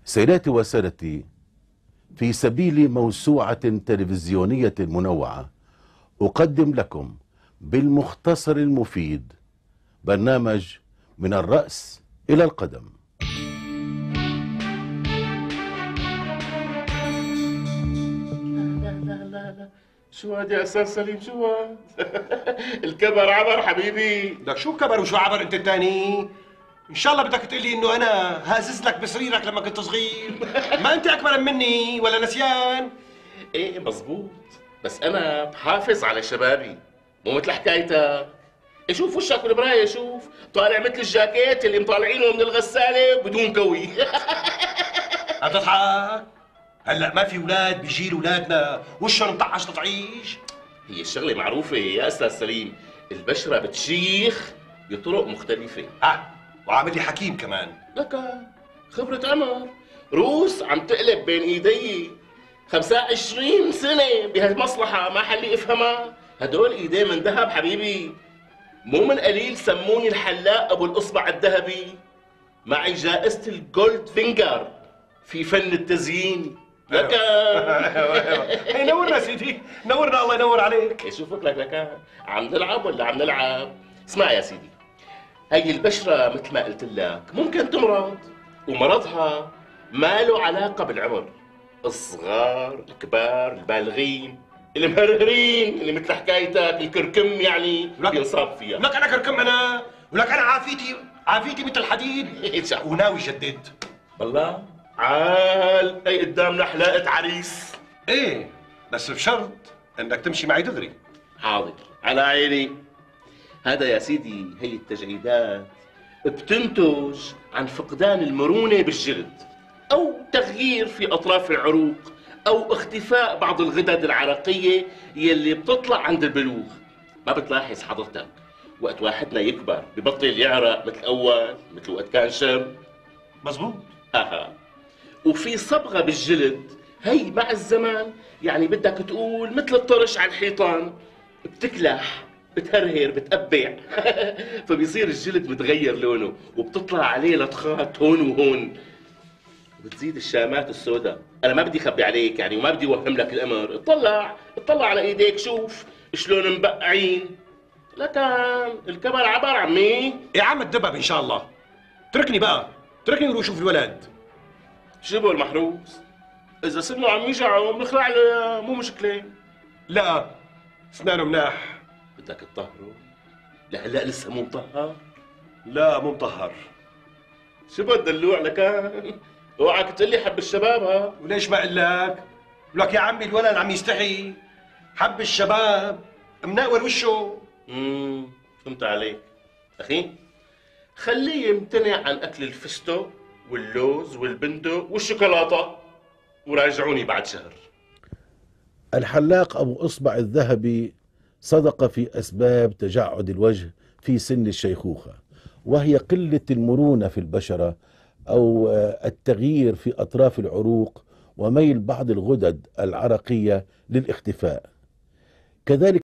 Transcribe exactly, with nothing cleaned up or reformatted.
سيداتي وسادتي، في سبيل موسوعة تلفزيونية منوعة أقدم لكم بالمختصر المفيد برنامج من الرأس إلى القدم. لا لا لا لا شو هاد يا استاذ سليم؟ شو هاد؟ الكبر عبر حبيبي. لك شو كبر وشو عبر انت الثاني؟ ان شاء الله بدك تقول لي انه انا هازز لك بسريرك لما كنت صغير. ما انت اكبر مني ولا نسيان؟ ايه مزبوط، بس انا بحافظ على شبابي، مو مثل حكايتك. إيه شوف وشك بالمرايه، شوف طالع مثل الجاكيت اللي مطالعينه من الغساله بدون كوي. هتضحك؟ هلا ما في اولاد بيجيل اولادنا وشهم مطعش تطعيش؟ هي الشغله معروفه يا استاذ سليم، البشره بتشيخ بطرق مختلفه. ها وعامل لي حكيم كمان. لك خبرة عمر، روس عم تقلب بين ايدي خمسة وعشرين سنة بهالمصلحة، ما حلي افهمها. هدول ايدي من ذهب حبيبي، مو من قليل سموني الحلاق ابو الاصبع الذهبي. معي جائزة الجولد فينجر في فن التزيين. لك هي نورنا سيدي، نورنا، الله ينور عليك. شوفك لك لك عم نلعب ولا عم نلعب؟ اسمع يا سيدي، هي البشرة مثل ما قلت لك ممكن تمرض، ومرضها ما له علاقة بالعمر. الصغار، الكبار، البالغين، المهرهرين اللي مثل حكايتك، الكركم يعني بينصاب فيها. لك انا كركم انا، ولك انا عافيتي عافيتي مثل الحديد وناوي جدد. والله عال، هي قدامنا حلاقة عريس. ايه بس بشرط انك تمشي معي دغري. حاضر على عيني. هذا يا سيدي، هي التجعيدات بتنتج عن فقدان المرونة بالجلد، أو تغيير في أطراف العروق، أو اختفاء بعض الغدد العرقية يلي بتطلع عند البلوغ. ما بتلاحظ حضرتك وقت واحدنا يكبر ببطل يعرق مثل أول، مثل وقت كان شاب؟ مزبوط. آها. وفي صبغة بالجلد، هي مع الزمان يعني بدك تقول مثل الطرش على الحيطان، بتكلح، بتهرهر، بتقبع. فبيصير الجلد متغير لونه، وبتطلع عليه لطخات هون وهون، وبتزيد الشامات السوداء. انا ما بدي اخبي عليك يعني، وما بدي اوهم لك الامر. اطلع اطلع على ايديك، شوف شلون مبقعين. لكن الكبر عبر عمي. يا عم الدبب ان شاء الله. تركني بقى، تركني وروح شوف الولد. شبه المحروس، اذا سنه عم يجعه بنخلع له، مو مشكله. لا اسنانه مناح. بدك تطهره؟ لهلا لسه مو مطهر؟ لا مو مطهر. شبه الدلوع لكان، اوعك تقول لي حب الشباب. ها وليش ما اقول لك؟ لك يا عمي الولد عم يستحي، حب الشباب مناور وشه. امم فهمت عليك. اخي خليه يمتنع عن اكل الفستق واللوز والبندق والشوكولاته، وراجعوني بعد شهر. الحلاق أبو إصبع الذهبي صدق في أسباب تجعد الوجه في سن الشيخوخة، وهي قلة المرونة في البشرة، أو التغيير في أطراف العروق، وميل بعض الغدد العرقية للاختفاء. كذلك